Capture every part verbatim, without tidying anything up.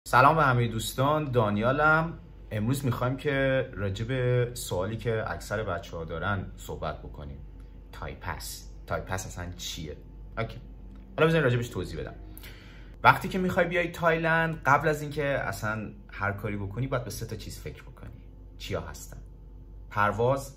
سلام به همه دوستان، دانیالم. امروز میخوایم که راجع به سوالی که اکثر بچه ها دارن صحبت بکنیم. تایپس تایپس اصلا چیه؟ اوکی. حالا بذارین راجع بهش توضیح بدم. وقتی که میخوای بیای تایلند، قبل از اینکه اصلا هر کاری بکنی باید به سه تا چیز فکر بکنی. چیا هستن؟ پرواز،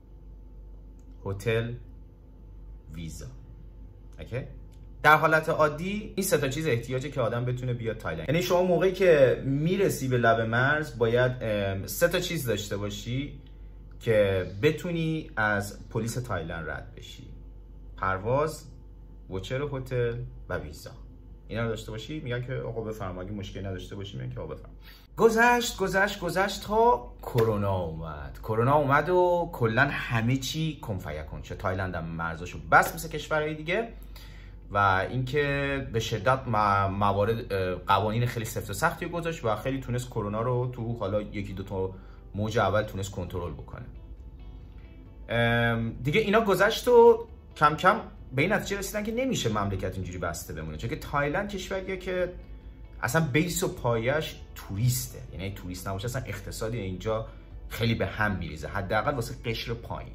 هتل، ویزا. اوکی؟ در حالت عادی این سه تا چیز احتیاجه که آدم بتونه بیاد تایلند. یعنی شما موقعی که میرسی به لب مرز باید سه تا چیز داشته باشی که بتونی از پلیس تایلند رد بشی: پرواز، وچر هتل و ویزا. اینا رو داشته باشی. میگن که آقا بفرما، اگه مشکلی نداشته باشی میگن که آقا بفرما. گذشت گذشت گذشت تا کرونا اومد. کرونا اومد و کلا همه چی کن فیکون شد. تایلند هم مرزاشو بس مثل کشورهای دیگه و اینکه به شدت موارد قوانین خیلی سفت و سختی گذاشت و خیلی تونست کرونا رو تو حالا یکی دو تا موج اول تونست کنترل بکنه. دیگه اینا گذشت و کم کم به این نتیجه رسیدن که نمیشه مملکت اینجوری بسته بمونه، چون که تایلند کشوریه که اصلا بیس و پایش توریسته. یعنی توریست نباشه اصلا اقتصادی اینجا خیلی به هم میریزه، حداقل واسه قشر پایین.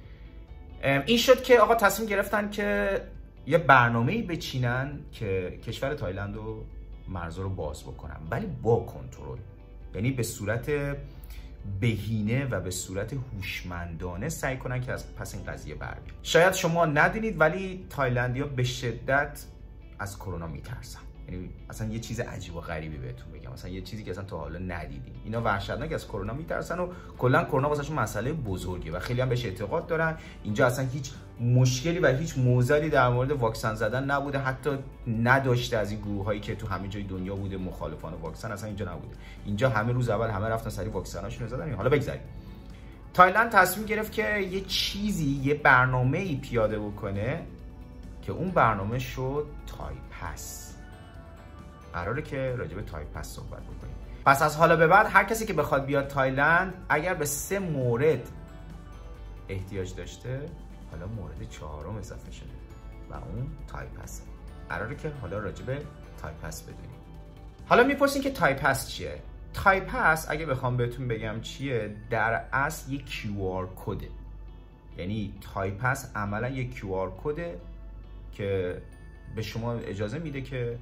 این شد که آقا تصمیم گرفتن که یه برنامه‌ای بچینن که کشور تایلند رو مرزا رو باز بکنن، ولی با کنترل. یعنی به صورت بهینه و به صورت هوشمندانه سعی کنن که از پس این قضیه بر بیان. شاید شما ندونید ولی تایلندی‌ها به شدت از کرونا میترسن. یعنی اصلا یه چیز عجیب و غریبی بهتون بگم، مثلا یه چیزی که اصلا تا حالا ندیدین. اینا وحشتناک از کرونا میترسن و کلا کرونا واسهشون مسئله بزرگه و خیلی هم بهش اعتقاد دارن. اینجا اصلا هیچ مشکلی و هیچ موزلی در مورد واکسن زدن نبوده، حتی نداشته از این گروهایی که تو همه جای دنیا بوده مخالفان واکسن، اصلا اینجا نبوده. اینجا همه روز اول همه رفتن سری واکسناشون رو زدن. حالا بگذاریم. تایلند تصمیم گرفت که یه چیزی، یه برنامه‌ای پیاده بکنه که اون برنامه شد تایپس. قراره که راجع به تایپس صحبت بکنیم. پس از حالا به بعد هر کسی که بخواد بیاد تایلند اگر به سه مورد احتیاج داشته، حالا مورد چهارم اضافه شده و اون تایپس. قراره که حالا راجع به تایپس بدونیم. حالا میپرسین که تایپس چیه؟ تایپس اگه بخوام بهتون بگم چیه، در اصل یک کیو آر کده. یعنی تایپس عملا یک کیو آر کده که به شما اجازه میده که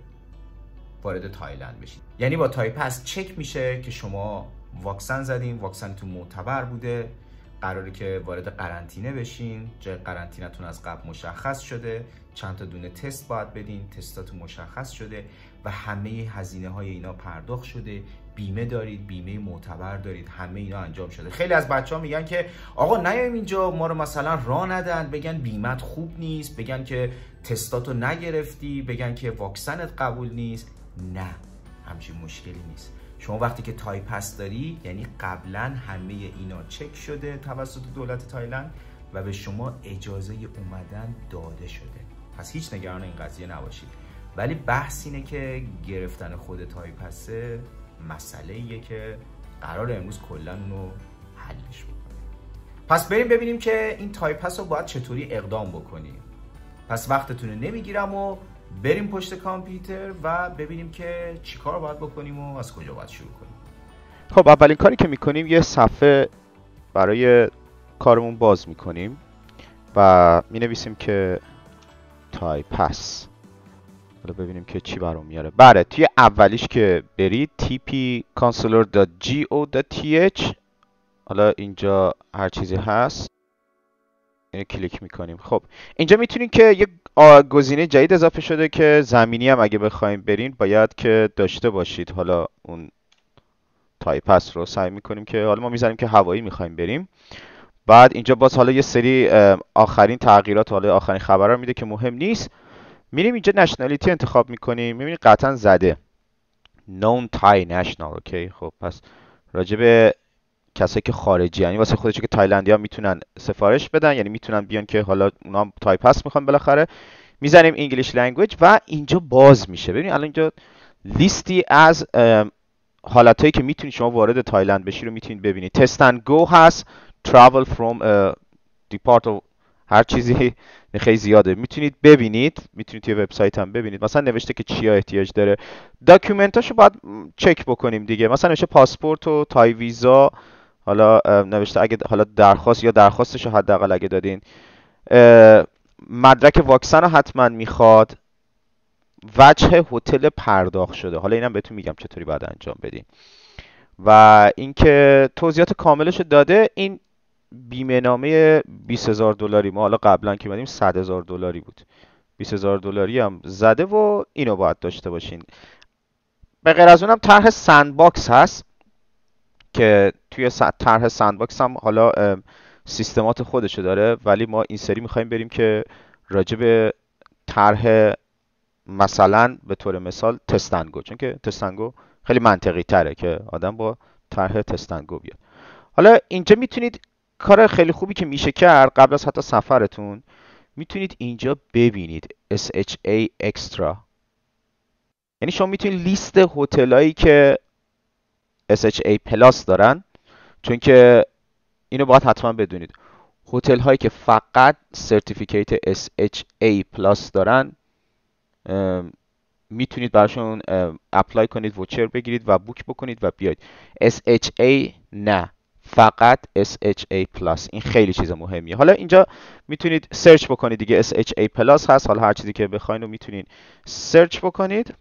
وارد تایلند بشید. یعنی با تایپس چک میشه که شما واکسن زدین، واکسنتون معتبر بوده، قراره که وارد قرنطینه بشین، جای قرنطینه‌تون از قبل مشخص شده، چند تا دونه تست باید بدین، تستاتون مشخص شده و همه هزینه های اینا پرداخت شده، بیمه دارید، بیمه معتبر دارید، همه اینا انجام شده. خیلی از بچه‌ها میگن که آقا نیایم اینجا ما رو مثلا راه ندن، بگن بیمت خوب نیست، بگن که تستاتو نگرفتی، بگن که واکسنت قبول نیست. نه، همچین مشکلی نیست. شما وقتی که تایپس داری یعنی قبلا همه اینا چک شده توسط دولت تایلند و به شما اجازه اومدن داده شده. پس هیچ نگران این قضیه نباشید. ولی بحث اینه که گرفتن خود تایپسه مسئله ایه که قرار امروز کلا اونو حلش بکنیم. پس بریم ببینیم که این تایپس رو باید چطوری اقدام بکنیم. پس وقتتون رو نمیگیرم و بریم پشت کامپیوتر و ببینیم که چیکار باید بکنیم و از کجا باید شروع کنیم. خب اولین کاری که میکنیم یه صفحه برای کارمون باز میکنیم و مینویسیم که تایپس. حالا ببینیم که چی برام میاره. بله، توی اولیش که برید تی پی کانسلر دات جی او دات تی اچ، حالا اینجا هر چیزی هست اینو کلیک میکنیم. خب اینجا میتونیم که یک گزینه جدید اضافه شده که زمینی هم اگه بخوایم برین باید که داشته باشید. حالا اون تایپس رو سعی میکنیم که حالا ما میذاریم که هوایی میخوایم بریم. بعد اینجا باز حالا یه سری آخرین تغییرات، حالا آخرین خبرها میده که مهم نیست. میریم اینجا نشنالیتی انتخاب میکنیم، میبینید قطعا زده نون تای نشنال. اوکی، خب پس راجب کسایی که خارجی، یعنی واسه خودشون که تایلندی ها میتونن سفارش بدن، یعنی میتونن بیان که حالا اونا هم تایپس میخوان بالاخره. میزنیم انگلیش لنگویج و اینجا باز میشه. ببینید الان اینجا لیستی از حالتایی که میتونید شما وارد تایلند بشی رو میتونید ببینید. تست اند گو هست، travel from depart of هر چیزی خیلی زیاده. میتونید ببینید، میتونید توی وبسایت هم ببینید مثلا نوشته که چیا احتیاج داره. داکیومنتاشو باید چک بکنیم دیگه. مثلا نوشته پاسپورت و تای ویزا، حالا نوشته اگه حالا درخواست یا درخواستشو حداقل اگه دادین، مدرک واکسن رو حتما میخواد، وجه هتل پرداخت شده، حالا اینم بهتون میگم چطوری باید انجام بدین، و اینکه توضیحات کاملش رو داده. این بیمه نامه بیست هزار دلاری، ما حالا قبلا که اومدیم صد هزار دلاری بود، بیست هزار دلاری هم زده و اینو باید داشته باشین. به غیر از اونم طرح سندباکس هست که توی طرح سندباکس هم حالا سیستمات خودشو داره، ولی ما این سری میخوایم بریم که راجع به طرح مثلا به طور مثال تستنگو، چون که تستنگو خیلی منطقی تره که آدم با طرح تستنگو بیاد. حالا اینجا میتونید کار خیلی خوبی که میشه کرد قبل از حتی سفرتون، میتونید اینجا ببینید اس اچ ای Extra، یعنی شما میتونید لیست هتلایی که اس اچ ای پلاس دارن، چون که اینو باید حتما بدونید هتل هایی که فقط سرتیفیکیت اس اچ ای پلاس دارن میتونید براشون اپلای کنید، ووچر بگیرید و بوک بکنید و بیاید. اس اچ ای نه، فقط اس اچ ای پلاس. این خیلی چیز مهمیه. حالا اینجا میتونید سرچ بکنید دیگه، اس اچ ای پلاس هست، حالا هر چیزی که بخواین رو میتونید سرچ بکنید.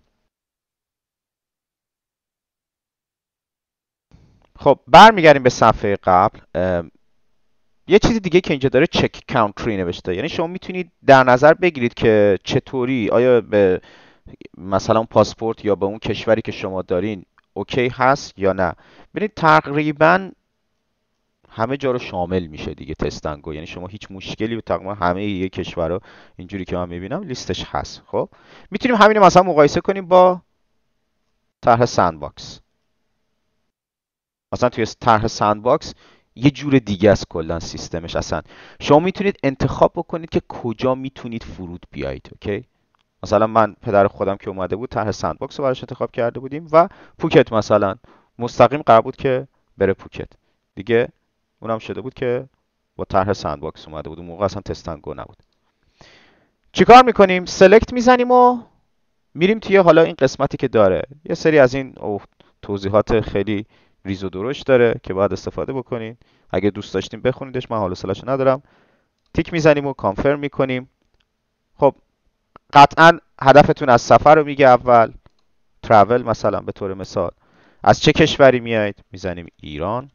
خب برمیگردیم به صفحه قبل. یه چیزی دیگه که اینجا داره چک کانتری نوشته، یعنی شما میتونید در نظر بگیرید که چطوری، آیا به مثلا پاسپورت یا به اون کشوری که شما دارین اوکی هست یا نه. ببینید تقریبا همه جا رو شامل میشه دیگه تستنگو، یعنی شما هیچ مشکلی به تقریبا همه یه کشورها اینجوری که من میبینم لیستش هست. خب میتونیم همین مثلا مقایسه کنیم با طرح سندباکس. مثلا توی طرح سندباکس یه جور دیگه از کلا سیستمش. اصلا شما میتونید انتخاب بکنید که کجا میتونید فرود بیایید. اوکی، مثلا من پدر خودم که اومده بود طرح سندباکس رو براش انتخاب کرده بودیم و پوکت مثلا مستقیم قرار بود که بره پوکت دیگه. اونم شده بود که با طرح سندباکس اومده بود، اون موقع اصلا تستنگو نبود. چیکار میکنیم؟ سلکت میزنیم و میریم توی حالا این قسمتی که داره یه سری از این توضیحات خیلی ریز و درشت داره که باید استفاده بکنید. اگه دوست داشتیم بخونیدش، من حالا حوصله‌اشو ندارم. تیک میزنیم و کانفرم میکنیم. خب قطعا هدفتون از سفر رو میگه اول، ترافل مثلا به طور مثال از چه کشوری میایید، میزنیم ایران.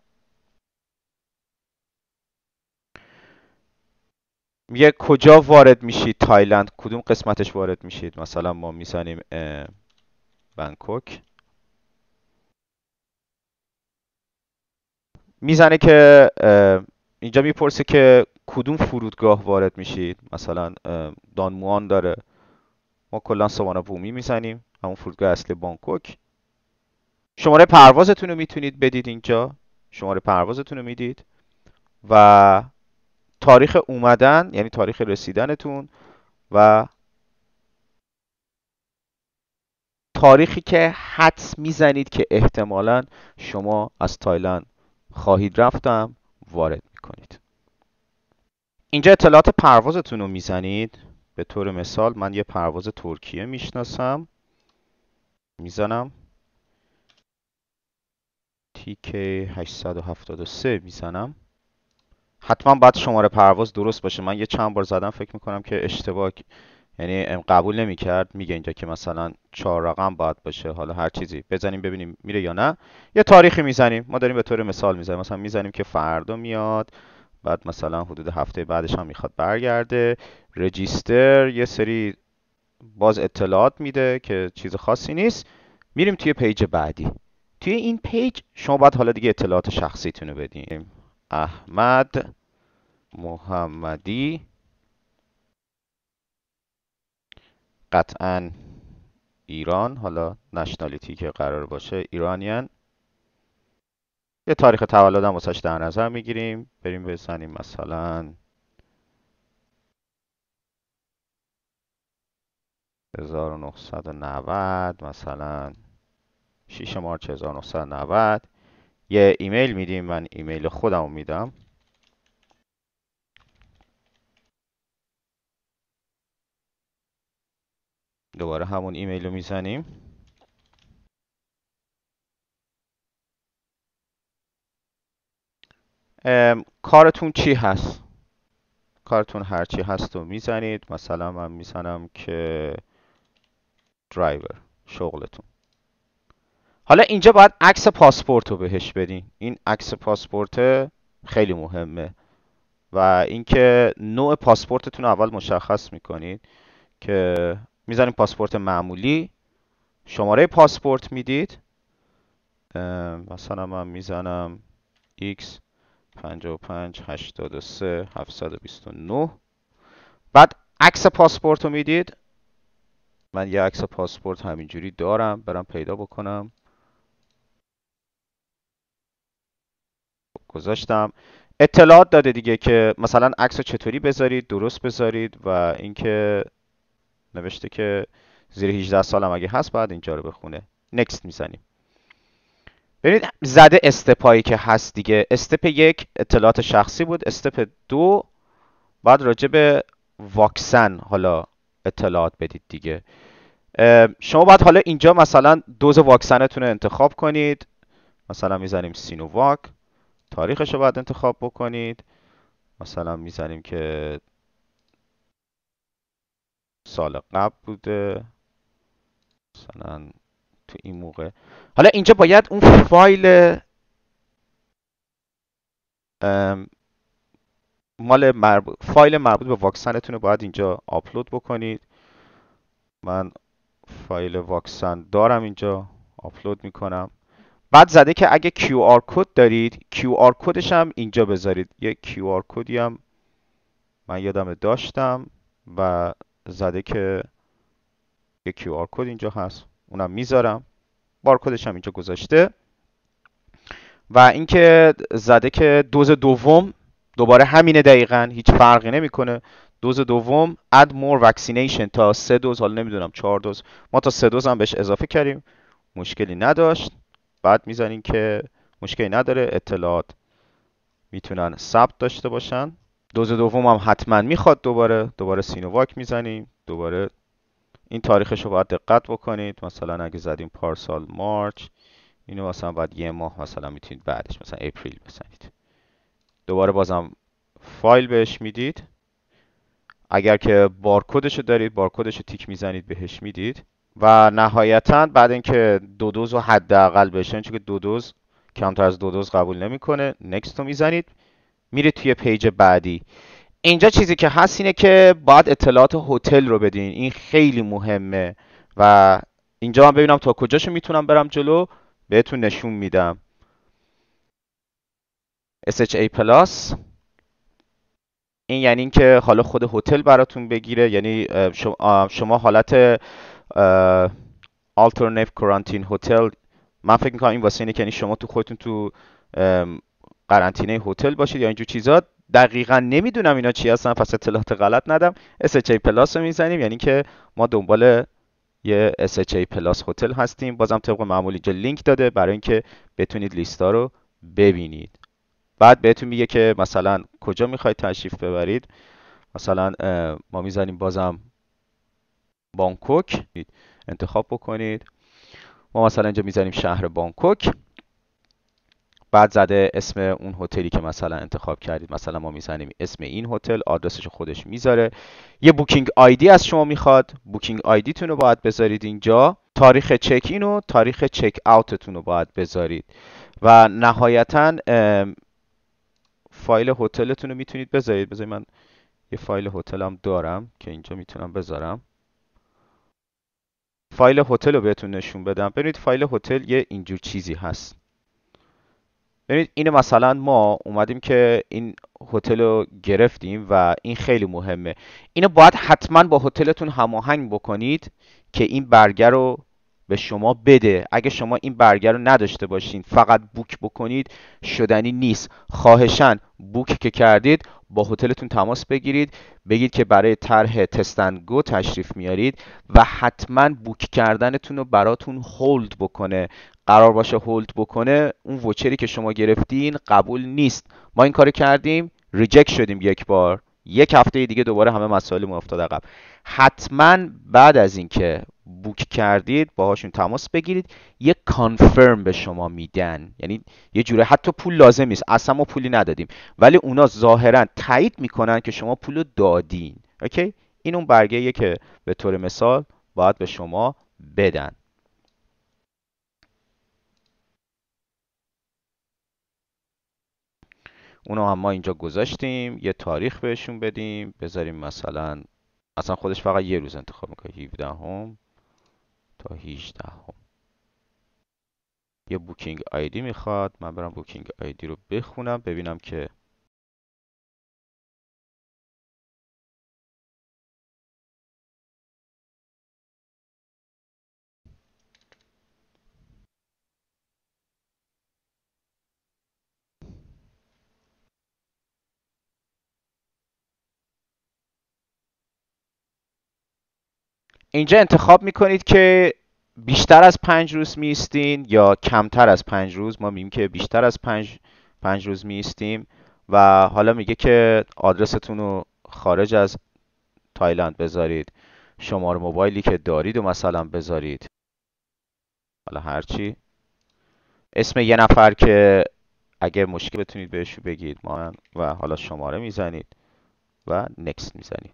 میگه کجا وارد میشید، تایلند کدوم قسمتش وارد میشید، مثلا ما میزنیم بانکوک. میزنه که اینجا میپرسه که کدوم فرودگاه وارد میشید، مثلا دانموان داره، ما کلا سوانا بومی میزنیم، همون فرودگاه اصلی بانکوک. شماره پروازتون رو میتونید بدید اینجا، شماره پروازتون رو میدید و تاریخ اومدن یعنی تاریخ رسیدنتون و تاریخی که حدس میزنید که احتمالاً شما از تایلند خواهید رفتم وارد میکنید. اینجا اطلاعات پروازتون رو میزنید. به طور مثال من یه پرواز ترکیه میشناسم، میزنم تی کی هشتصد و هفتاد و سه میزنم. حتما باید شماره پرواز درست باشه. من یه چند بار زدم فکر میکنم که اشتباه، یعنی قبول نمیکرد. میگه اینجا که مثلا چهار رقم باید باشه، حالا هر چیزی بزنیم ببینیم میره یا نه. یه تاریخی میزنیم، ما داریم به طور مثال میزنیم، مثلا میزنیم که فردا میاد، بعد مثلا حدود هفته بعدش هم میخواد برگرده. رجیستر یه سری باز اطلاعات میده که چیز خاصی نیست. میریم توی پیج بعدی. توی این پیج شما باید حالا دیگه اطلاعات شخصیتون رو بدین. احمد محمدی، قطعا ایران، حالا نشنالیتی که قرار باشه ایرانیان. یه تاریخ تولدم واسش در نظر میگیریم، بریم بزنیم مثلا هزار و نهصد و نود، مثلا شش مارس هزار و نهصد و نود. یه ایمیل میدیم، من ایمیل خودم میدم. دوباره همون ایمیل رو میزنیم. کارتون چی هست؟ کارتون هر چی هست رو میزنید. مثلا من میزنم که درایور شغلتون. حالا اینجا باید عکس پاسپورت رو بهش بدین. این عکس پاسپورت خیلی مهمه و اینکه نوع پاسپورتتون رو اول مشخص میکنید که میزنید پاسپورت معمولی، شماره پاسپورت میدید. مثلا من میزنم X پنجاه و پنج هشتاد و سه هفتصد و بیست و نه. بعد عکس پاسپورت رو میدید. من یه عکس پاسپورت همینجوری دارم، برم پیدا بکنم. گذاشتم. اطلاعات داده دیگه که مثلا عکس رو چطوری بذارید، درست بذارید و اینکه نوشته که زیر هجده سالم اگه هست باید اینجا رو بخونه. نکست میزنیم. ببینید زده استپایی که هست دیگه. استپ یک اطلاعات شخصی بود. استپ دو بعد راجع به واکسن حالا اطلاعات بدید دیگه. شما باید حالا اینجا مثلا دوز واکسنتون رو انتخاب کنید. مثلا میزنیم سینوواک. تاریخش رو باید انتخاب بکنید. مثلا میزنیم که سال قبل بوده، مثلا تو این موقع. حالا اینجا باید اون فایل مال مربوط فایل مربوط به واکسنتون رو باید اینجا آپلود بکنید. من فایل واکسن دارم اینجا، آپلود میکنم. بعد زده که اگه کیو آر کد دارید، کیو آر کدش هم اینجا بذارید. یه کیو آر کدی هم من یادم داشتم و زده که یه کیو آر کد اینجا هست، اونم میذارم. بارکدش هم اینجا گذاشته. و اینکه زده که دوز دوم دوباره همینه دقیقاً، هیچ فرقی نمیکنه. دوز دوم add more vaccination تا سه دوز، حالا نمیدونم چهار دوز، ما تا سه دوز هم بهش اضافه کردیم، مشکلی نداشت. بعد میزنیم که مشکلی نداره، اطلاعات میتونن ثبت داشته باشن. دوز دوم هم حتما میخواد. دوباره دوباره سینوواک میزنیم. دوباره این تاریخش رو باید دقت بکنید. مثلا اگه زدیم پارسال مارچ، اینو مثلا بعد یه ماه مثلا میتونید بعدش مثلا اپریل بزنید. دوباره بازم فایل بهش میدید. اگر که بارکدش رو دارید، بارکدش رو تیک میزنید بهش میدید. و نهایتا بعد اینکه دو دوز رو حداقل بشن، چون که دو دوز کمتر از دو دوز قبول نمیکنه، نکست رو میزنید. میرید توی پیج بعدی. اینجا چیزی که هست اینه که باید اطلاعات هتل رو بدین. این خیلی مهمه و اینجا من ببینم تا کجاشو میتونم برم جلو بهتون نشون میدم. اس اچ ای پلاس این یعنی این که حالا خود هتل براتون بگیره. یعنی شما, شما حالت alternate quarantine هتل، من فکر میکنم این واسه اینه که یعنی شما تو خودتون تو قرنطینه هتل باشید یا اینجور چیزا. دقیقا نمیدونم اینا چی هستن، پس اطلاعات غلط ندم. اس اچ ای پلاس رو میزنیم، یعنی که ما دنبال یه اس اچ ای پلاس هتل هستیم. بازم طبق معمول اینجا لینک داده برای اینکه بتونید لیستا رو ببینید. بعد بهتون میگه که مثلا کجا میخواید تشریف ببرید. مثلا ما میزنیم بازم بانکوک، انتخاب بکنید. ما مثلا اینجا میزنیم شهر بانکوک. بعد زده اسم اون هتلی که مثلا انتخاب کردید. مثلا ما میزنیم اسم این هتل، آدرسش خودش میذاره. یه بوکینگ آیدی از شما میخواد. بوکینگ آیدی تون رو باید بذارید اینجا. تاریخ چک این و تاریخ چک اوتتون رو باید بذارید. و نهایتا فایل هتلتون رو میتونید بذارید. بذارید من یه فایل هتلم دارم که اینجا میتونم بذارم. فایل هتل رو بهتون نشون بدم. ببینید فایل هتل یه اینجور چیزی هست. ببینید اینو مثلا ما اومدیم که این هتل رو گرفتیم و این خیلی مهمه. اینو باید حتما با هتلتون هماهنگ بکنید که این برگه رو به شما بده. اگه شما این برگه رو نداشته باشین فقط بوک بکنید شدنی نیست. خواهشاً بوک که کردید با هتلتون تماس بگیرید، بگید که برای طرح تست اند گو تشریف میارید و حتما بوک کردنتون رو براتون هولد بکنه. قرار باشه هولد بکنه، اون ووچری که شما گرفتین قبول نیست. ما این کارو کردیم، ریجکت شدیم یک بار. یک هفته دیگه دوباره همه مسائل افتاد عقب. حتما بعد از اینکه بوک کردید باهاشون تماس بگیرید، یک کانفرم به شما میدن، یعنی یه جوره حتی پول لازم نیست، اصلا ما پولی ندادیم ولی اونا ظاهرا تایید میکنن که شما پول دادین. اوکی، این اون برگه‌ایه که به طور مثال باید به شما بدن. اونو هم ما اینجا گذاشتیم، یه تاریخ بهشون بدیم، بذاریم مثلا اصلا خودش فقط یه روز انتخاب میکنه، هفده هم تا هجده هم. یه بوکینگ آیدی میخواد، من برم بوکینگ آیدی رو بخونم ببینم که اینجا انتخاب میکنید که بیشتر از پنج روز میستین یا کمتر از پنج روز. ما میگیم که بیشتر از پنج, پنج روز میستیم و حالا میگه که آدرستون رو خارج از تایلند بذارید، شماره موبایلی که دارید و مثلا بذارید، حالا هرچی، اسم یه نفر که اگه مشکل بتونید بهش بگید ما، و حالا شماره میزنید و نکست میزنید.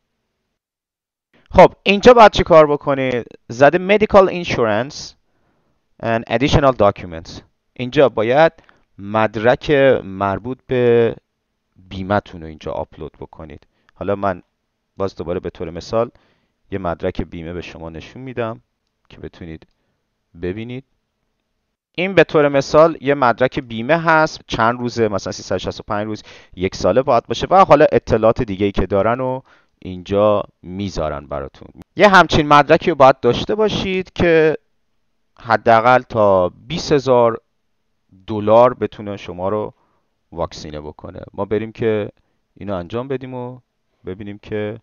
خب اینجا باید چی کار بکنید؟ زده medical insurance and additional documents. اینجا باید مدرک مربوط به بیمتون رو اینجا آپلود بکنید. حالا من باز دوباره به طور مثال یه مدرک بیمه به شما نشون میدم که بتونید ببینید. این به طور مثال یه مدرک بیمه هست، چند روزه، مثلا سیصد و شصت و پنج روز، یک ساله باید باشه و حالا اطلاعات دیگه ای که دارن و اینجا میذارن براتون. یه همچین مدرکی رو باید داشته باشید که حداقل تا بیست هزار دلار بتونه شما رو واکسینه بکنه. ما بریم که اینو انجام بدیم و ببینیم که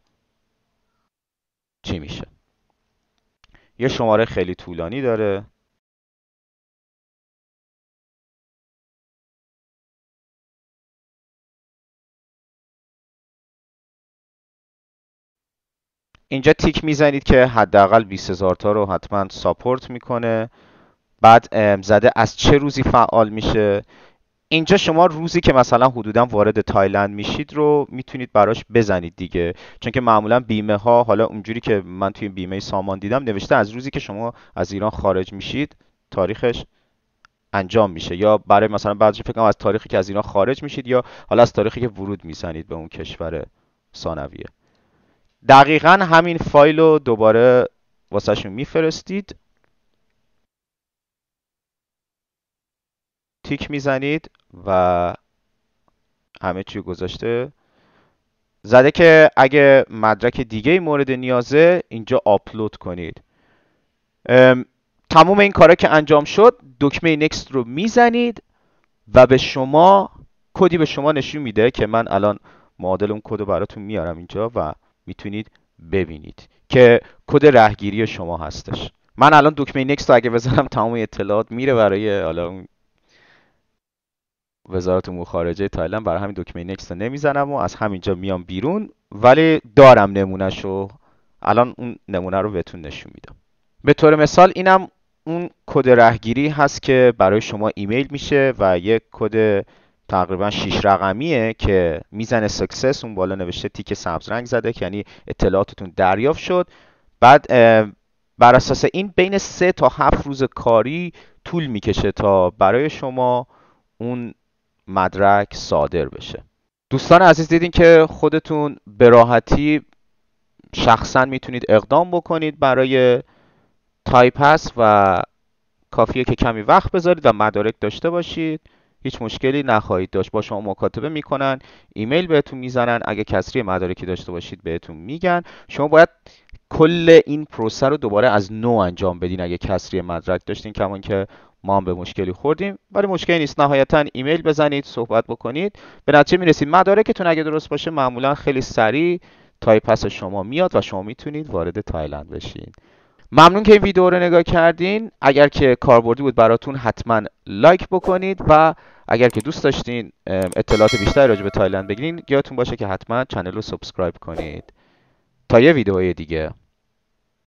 چی میشه. یه شماره خیلی طولانی داره. اینجا تیک میزنید که حداقل بیست هزار تا رو حتما ساپورت میکنه. بعد زده از چه روزی فعال میشه. اینجا شما روزی که مثلا حدودا وارد تایلند میشید رو میتونید براش بزنید دیگه، چون که معمولا بیمه ها، حالا اونجوری که من توی بیمه سامان دیدم نوشته از روزی که شما از ایران خارج میشید تاریخش انجام میشه، یا برای مثلا بعضی فکر کنم از تاریخی که از ایران خارج میشید یا حالا از تاریخی که ورود میزنید به اون کشور ثانویه. دقیقا همین فایل رو دوباره واسه شون میفرستید، تیک میزنید و همه چی گذاشته. زده که اگه مدرک دیگه مورد نیازه اینجا آپلود کنید. تموم این کارا که انجام شد دکمه نکست رو میزنید و به شما کدی به شما نشون میده که من الان معادل اون کد رو براتون میارم اینجا و میتونید ببینید که کد رهگیری شما هستش. من الان دکمه نکست رو اگه بزنم تمام اطلاعات میره برای حالا اون وزارت امور خارجه تایلند، برای همین دکمه نکست رو نمیزنم و از همینجا میام بیرون، ولی دارم نمونهشو، الان اون نمونه رو بهتون نشون میدم. به طور مثال اینم اون کد رهگیری هست که برای شما ایمیل میشه و یک کد تقریبا شش رقمیه که میزنه سکسس، اون بالا نوشته تیک سبز رنگ زده که یعنی اطلاعاتتون دریافت شد. بعد بر اساس این بین سه تا هفت روز کاری طول میکشه تا برای شما اون مدرک صادر بشه. دوستان عزیز دیدین که خودتون به راحتی شخصا میتونید اقدام بکنید برای تایپس و کافیه که کمی وقت بذارید و مدارک داشته باشید. هیچ مشکلی نخواهید داشت. با شما مکاتبه میکنن، ایمیل بهتون میزنن، اگه کسری مدارکی داشته باشید بهتون میگن. شما باید کل این پروسه رو دوباره از نو انجام بدین اگه کسری مدرک داشتین، کمان که ما هم به مشکلی خوردیم، ولی مشکلی نیست. نهایتا ایمیل بزنید، صحبت بکنید، به نتیجه میرسید. مدارکتون اگه درست باشه معمولا خیلی سریع تایپس شما میاد و شما میتونید وارد تایلند بشین. ممنون که این ویدیو رو نگاه کردین. اگر که کاربردی بود براتون حتما لایک بکنید و اگر که دوست داشتین اطلاعات بیشتر راجع به تایلند بگیرین، یادتون باشه که حتما چنل رو سابسکرایب کنید. تا یه ویدئوی دیگه.